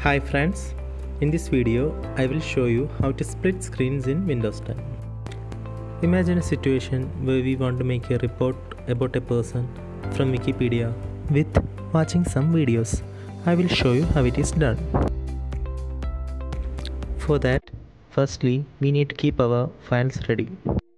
Hi friends, in this video I will show you how to split screens in Windows 10. Imagine a situation where we want to make a report about a person from Wikipedia with watching some videos. I will show you how it is done. For that, firstly we need to keep our files ready.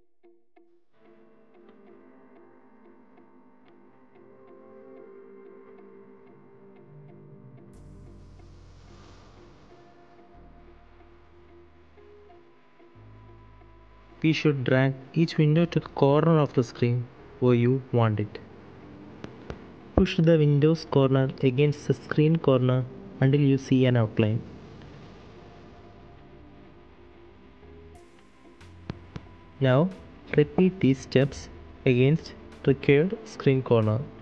We should drag each window to the corner of the screen where you want it. Push the Windows corner against the screen corner until you see an outline. Now repeat these steps against required screen corner.